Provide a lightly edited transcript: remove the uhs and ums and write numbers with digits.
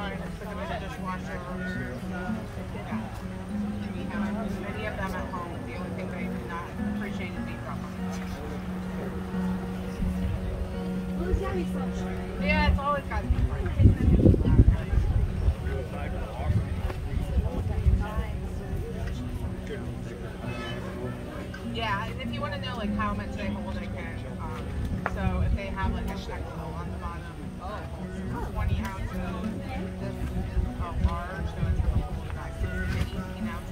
fine. Put them in the dishwasher. Yeah. We have many of them at home. The only thing they do not appreciate is being dropped on the floor. Yeah, it's always got to be fun. Yeah, and if you want to know like how much they hold, I can. So if they have like a shekel on the bottom, 20 ounces. This is a large, so it's going to hold about 18 ounces.